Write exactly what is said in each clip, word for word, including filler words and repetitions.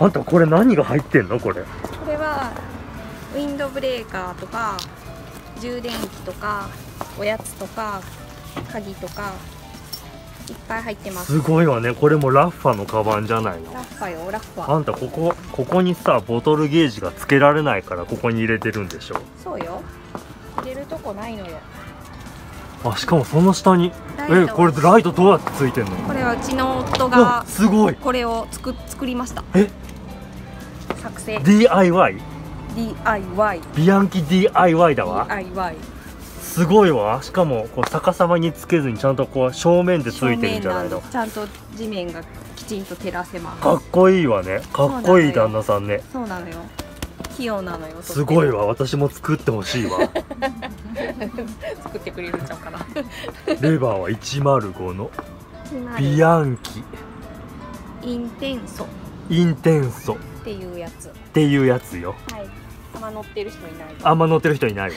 あんたこれ何が入ってんのこれ？ これはウィンドブレーカーとか充電器とかおやつとか鍵とかいっぱい入ってます。 すごいわね。これもラッファのカバンじゃないの？ ラッファよ、ラッファ。 あんたここここにさボトルゲージがつけられないからここに入れてるんでしょ？ そうよ、入れるとこないのよ。 あ、しかもその下にえこれライトどうやってついてんの？ これはうちの夫がすごいこれを作作りました。 え作成ディーアイワイ？ ディーアイワイビアンキ ディーアイワイ だわ。 ディーアイワイすごいわ。しかもこう逆さまにつけずにちゃんとこう正面でついてるんじゃないの？ ちゃんと地面がきちんと照らせます。 かっこいいわね。かっこいい旦那さんね。 そうなのよ、器用なのよ。 すごいわ。私も作ってほしいわ。 作ってくれるんちゃうかな。 レバーはいちまるごのビアンキインテンソインテンソっていうやつっていうやつよ。 はい、あんま乗ってる人いない。 あんま乗ってる人いないわ。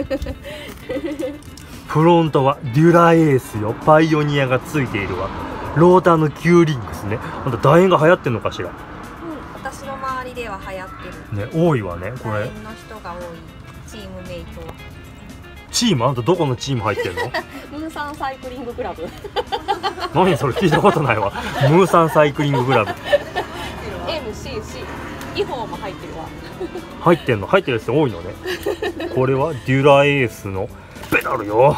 フロントはデュラエースよ。パイオニアがついているわ。ローターのキューリングスね。あんた楕円が流行ってんのかしら？ うん、私の周りでは流行ってるね。多いわねこれ。 楕円の人が多い。チームメイトはチーム？あんたどこのチーム入ってんの？ ムーサンサイクリングクラブ。 何それ聞いたことないわ。ムーサンサイクリングクラブ。 エムシーシー イフォーも入ってるわ。 入ってんの？入ってるやつ多いのね。これはデュラエースのペダルよ。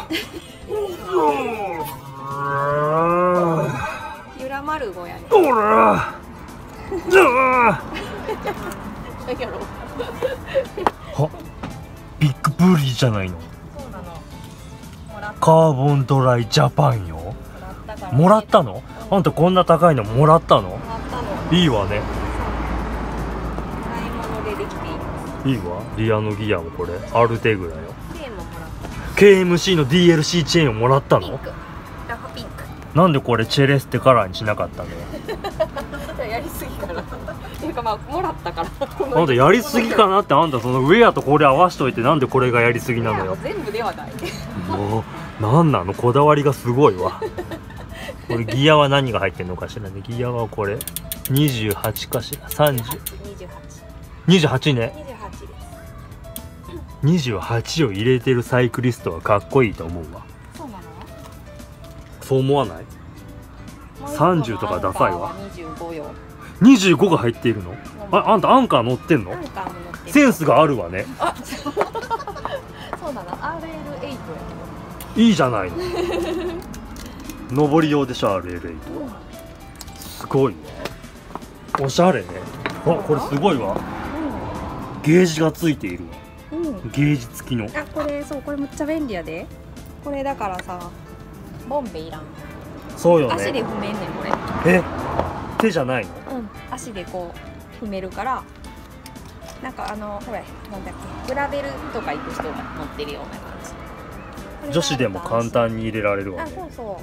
ユラマルゴやね。 おらじゃあ何やろ。 はビッグブリーじゃないの？ そうなの。もらった。 カーボンドライジャパンよ。 もらったから。 もらったの？あんたこんな高いのもらったの？ もらったの。 いいわね。 買い物でできています。 いいわ。リアのギアもこれアルテグラよ。 チェーンももらった。 ケーエムシー の ディーエルシー チェーンをもらったの？ ピンク。ラフピンク。 なんでこれチェレステカラーにしなかったのよ。 やりすぎかな。っていうかまあもらったから。 あんたやりすぎかなって。あんたそのウェアとこれ合わしといてなんでこれがやりすぎなのよ。 全部ではない。 もうなんなのこだわりがすごいわ。これギアは何が入ってんのかしらね。ギアはこれにじゅうはちかしら。さんじゅう、 にじゅうはち。 にじゅうはちね。 にじゅうはちです。 にじゅうはちを入れてるサイクリストはかっこいいと思うわ。 そうなの？ そう思わない？さんじゅうとかダサいわ。 にじゅうごよ。 にじゅうごが入っているの？あ、あんたアンカー乗ってんの？ アンカーも乗ってる。 センスがあるわね。 あ、そうなの。アールエルエイト やいいじゃないの。上り用でしょ アールエルエイト。すごいね。おしゃれね。あ、これすごいわ。ゲージがついているわ。 うん。 ゲージ付きの。 あ、これそう、これむっちゃ便利やで。これだからさ、ボンベいらん。 そうよね。 足で踏めんねんこれ。 え、手じゃないの？ うん、足でこう踏めるから。なんかあのほらなんだっけ、グラベルとか行く人が乗ってるような感じ。 女子でも簡単に入れられるわあ、 ね。 そうそう。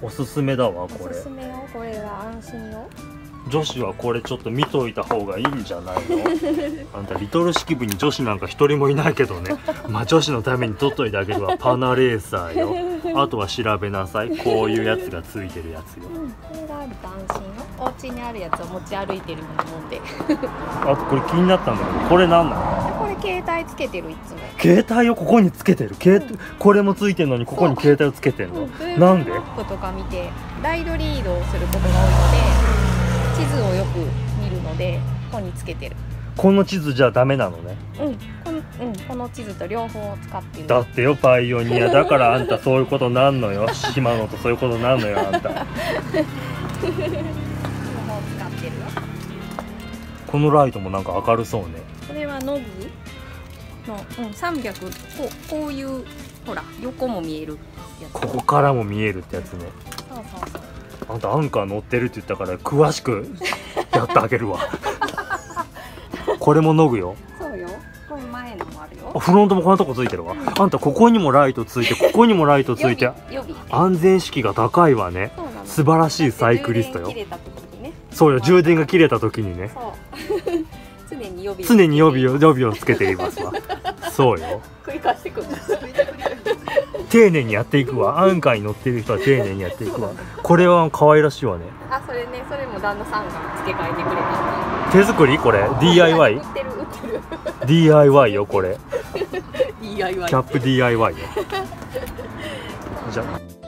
おすすめだわこれおすす。めよ、これは安心よ。 女子はこれちょっと見といた方がいいんじゃないの？あんたリトル式部に女子なんか一人もいないけどね。まあ女子のために取っといてあげるわ。パナレーサーよ。あとは調べなさい。こういうやつがついてるやつよ。 うん、これがあると安心よ。お家にあるやつを持ち歩いてるようなもんで。 あとこれ気になったんだけど、これなんなの？ これ携帯つけてるいつも。 携帯をここにつけてる。携帯、これもついてるのにここに携帯をつけてるの。なんで？ マップとか見てライドリードをすることが多いので、地図をよく見るのでここにつけてる。 この地図じゃダメなのね。 うん、この、うん、この地図と両方を使ってる。 だってよパイオニアだからあんたそういうことなんのよ。島野とそういうことなんのよあんた。 両方使ってるよ。 このライトもなんか明るそうね。 これはノグの、うん、さんびゃく、こう、こういうほら横も見えるやつ。 ここからも見えるってやつね。 そうそうそう。 あんたアンカー乗ってるって言ったから詳しくやってあげるわ。これもノグよ。 そうよ。これ前のもあるよ。 あ、フロントもこんなとこついてるわ。あんたここにもライトついて、ここにもライトついて、 予備予備安全意識が高いわね。 そうなの。 素晴らしいサイクリストよ。 充電切れた時にね。 そうよ、充電が切れた時にね。 そう。常に予備を常に予備を予備をつけていますわ。そうよ。 繰り返してくる。 丁寧にやっていくわ。アンカーに乗ってる人は丁寧にやっていくわ。これは可愛らしいわね。 あ、それね、それも旦那さんが付け替えてくれた。 手作りこれ ディーアイワイ売ってる売ってるディーアイワイ よこれ。 ディーアイワイキャップ ディーアイワイ よ。じゃあ